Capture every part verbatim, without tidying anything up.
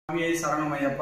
స్వామి శరణమయ్యప్ప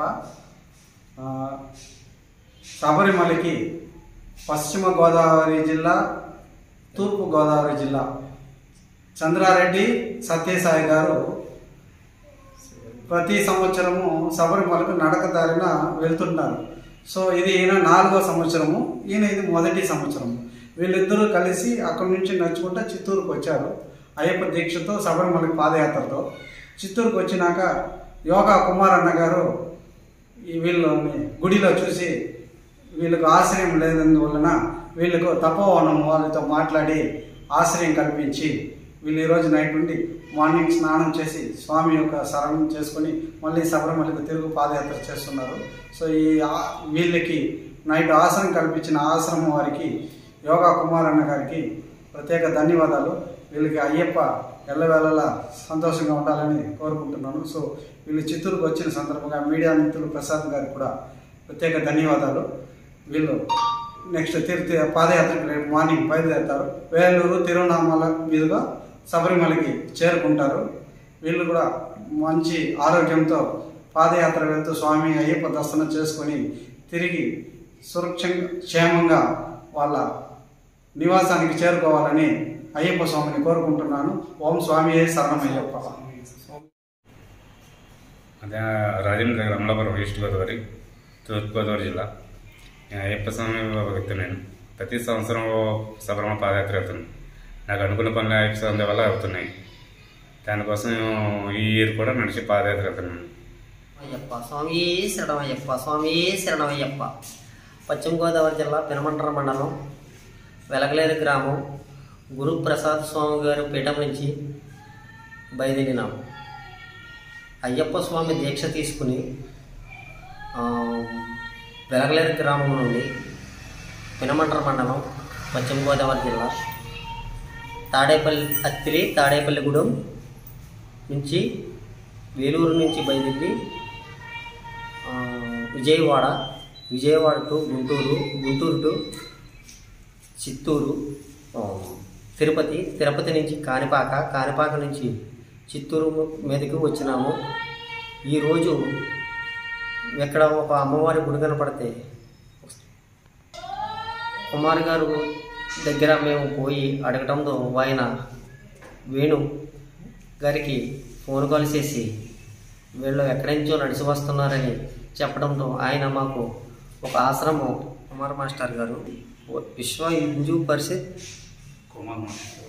శబరిమలకి పశ్చిమ గోదావరి జిల్లా తూర్పు గోదావరి జిల్లా చంద్రారెడ్డి సత్యసాయి గారు ప్రతి సంవత్సరము శబరిమలకు నడకదారిన వెళ్తున్నారు. సో ఇది ఈయన నాలుగో సంవత్సరము, ఈయన ఇది మొదటి సంవత్సరము. వీళ్ళిద్దరూ కలిసి అక్కడి నుంచి నడుచుకుంటూ చిత్తూరుకు వచ్చారు. అయ్యప్ప దీక్షతో శబరిమలకి పాదయాత్రతో చిత్తూరుకు వచ్చినాక యోగా కుమార్ అన్న గారు ఈ వీళ్ళని గుడిలో చూసి వీళ్ళకు ఆశ్రయం లేనందువలన వీళ్ళకు తపోవనం వాళ్ళతో మాట్లాడి ఆశ్రయం కల్పించి వీళ్ళు ఈరోజు నైట్ నుండి మార్నింగ్ స్నానం చేసి స్వామి యొక్క శరణం చేసుకొని మళ్ళీ శబరిమలకు తిరుగు పాదయాత్ర చేస్తున్నారు. సో ఈ వీళ్ళకి నైట్ ఆశ్రయం కల్పించిన ఆశ్రమం వారికి యోగా కుమార్ అన్న గారికి ప్రత్యేక ధన్యవాదాలు. వీళ్ళకి అయ్యప్ప ఎల్లవేళలా సంతోషంగా ఉండాలని కోరుకుంటున్నాను. సో వీళ్ళు చిత్తూరుకు వచ్చిన సందర్భంగా మీడియా మిత్రులు ప్రసాద్ గారికి కూడా ప్రత్యేక ధన్యవాదాలు. వీళ్ళు నెక్స్ట్ తిరుతి పాదయాత్రకు రేపు మార్నింగ్ బయలుదేరుతారు. వేలూరు తిరువణామల మీదుగా శబరిమలకి చేరుకుంటారు. వీళ్ళు కూడా మంచి ఆరోగ్యంతో పాదయాత్ర వెళ్తూ స్వామి అయ్యప్ప దర్శనం చేసుకొని తిరిగి సురక్షంగా క్షేమంగా వాళ్ళ నివాసానికి చేరుకోవాలని అయ్యప్ప స్వామిని కోరుకుంటున్నాను. ఓం స్వామి శరణమయ్యప్ప. అదే రాజేంద్ర రమలాపురం ఈస్ట్ గోదావరి తూర్పు గోదావరి జిల్లా. అయ్యప్ప స్వామి వ్యక్తి. నేను ప్రతి సంవత్సరం శబరిమల పాదయాత్ర వెళ్తున్నాను. నాకు అనుకున్న పనులు అయ్యప్ప స్వామి వల్ల అవుతున్నాయి. దానికోసం ఈ ఇయర్ కూడా నడిచి పాదయాత్ర వెళ్తున్నాను. అయ్యప్ప స్వామి శరణమయ్యప్ప. స్వామి శరణమయ్యప్ప. పశ్చిమ గోదావరి జిల్లా పెనమంట్ర మండలం వెలగలేరు గ్రామం గురుప్రసాద్ స్వామి గారి పీఠం నుంచి బయలుదేరినాము. అయ్యప్ప స్వామి దీక్ష తీసుకుని వెలగలేరు గ్రామం నుండి పెనమంట్ర మండలం పశ్చిమ గోదావరి జిల్లా తాడేపల్లి అత్తిలి తాడేపల్లిగూడెం నుంచి వేలూరు నుంచి బయలుదేరి విజయవాడ విజయవాడ టు గుంటూరు గుంటూరు టు చిత్తూరు తిరుపతి తిరుపతి నుంచి కాణిపాక కాణిపాక నుంచి చిత్తూరు మీదకి వచ్చినాము. ఈరోజు ఇక్కడ ఒక అమ్మవారి గుడి కనపడితే కుమార్ గారు దగ్గర మేము పోయి అడగటంతో ఆయన వేణు గారికి ఫోన్ కాల్ చేసి వీళ్ళు ఎక్కడి నుంచో నడిచి వస్తున్నారని చెప్పడంతో ఆయన మాకు ఒక ఆశ్రమం కుమార్ మాస్టర్ గారు విశ్వ హిందూ పరిషత్ కుమార్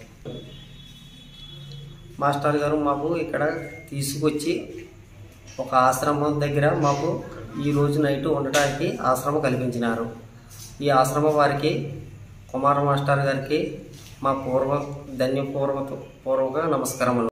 మాస్టర్ గారు మాకు ఇక్కడ తీసుకొచ్చి ఒక ఆశ్రమం దగ్గర మాకు ఈరోజు నైట్ ఉండటానికి ఆశ్రమం కల్పించినారు. ఈ ఆశ్రమం వారికి కుమార్ మాస్టర్ గారికి మా పూర్వ ధన్యపూర్వక పూర్వక నమస్కారములు.